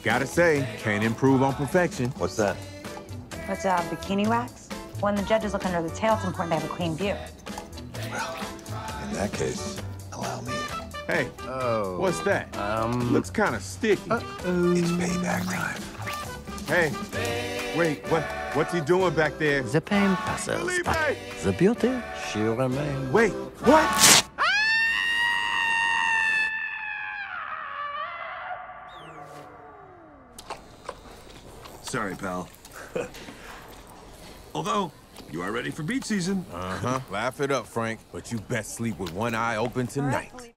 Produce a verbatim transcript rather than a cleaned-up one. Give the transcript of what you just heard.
Gotta say, can't improve on perfection. What's that? What's uh, bikini wax? When the judges look under the tail, it's important to have a clean view. Well, in that case, allow me. Hey, Oh. what's that? Um. Looks kind of sticky. Uh, It's payback time. Hey, wait, what? What's he doing back there? The pain passes, Felipe! but the beauty, she remains. Wait, what? Sorry, pal. Although, you are ready for beach season. Uh-huh. Laugh it up, Frank. But you best sleep with one eye open tonight.